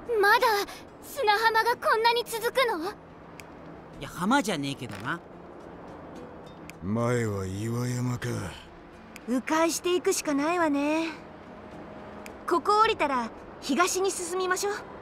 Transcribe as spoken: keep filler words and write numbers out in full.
まだ砂浜がこんなに続くの？ いや浜じゃねえけどな。 前は岩山か。 迂回していくしかないわね。ここ降りたら東に進みましょう。